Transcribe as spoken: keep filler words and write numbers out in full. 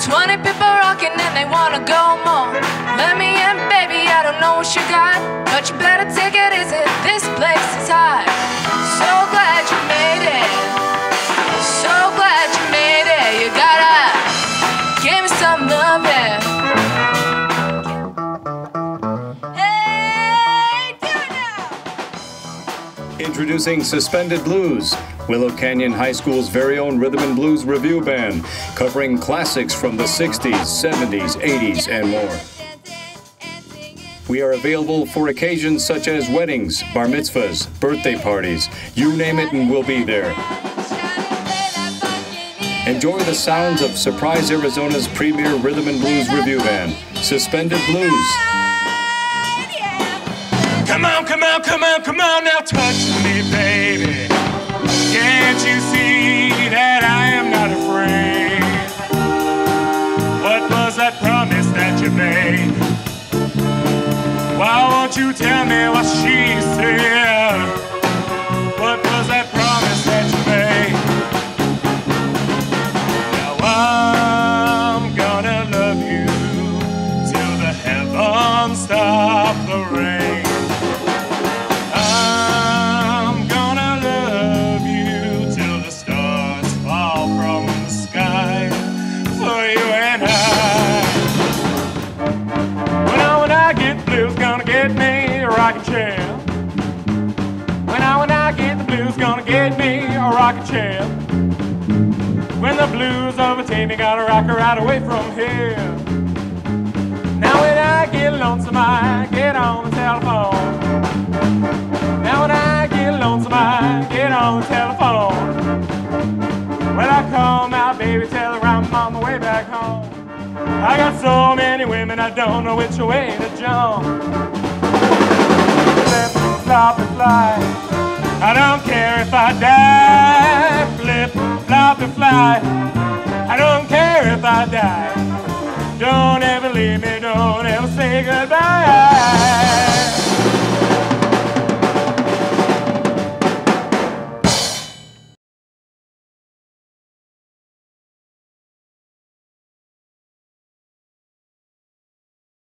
Twenty people rocking and they wanna go more. Let me in, baby, I don't know what you got, but you better take it easy, this place is hot. So glad you made it, so glad you made it. You gotta give me some loving. Hey, do it now! Introducing Suspended Blues, Willow Canyon High School's very own rhythm and blues review band, covering classics from the sixties, seventies, eighties, and more. We are available for occasions such as weddings, bar mitzvahs, birthday parties, you name it and we'll be there. Enjoy the sounds of Surprise Arizona's premier rhythm and blues review band, Suspended Blues. Come on, come on, come on, come on, now touch me, baby. Can't you see that I am not afraid? What was that promise that you made? Why won't you tell me what she said? What was that promise that you made? Now I'm gonna love you till the heavens stop the rain. I'm gonna love you till the stars fall from the sky for you and I. When I, when I get the blues, gonna get me a rocking chair. When I, when I get the blues, gonna get me a rocking chair. When the blues overtake me, gotta rock her right away from here. Now when I get lonesome, I get on the telephone. Now when I get lonesome, I get on the telephone. When I call my baby, tell her I'm on my way back home. I got so many women, I don't know which way to jump. Flip, flop, and fly, I don't care if I die. Flip, flop, and fly, I don't care if I die. Don't ever leave me, don't ever say goodbye.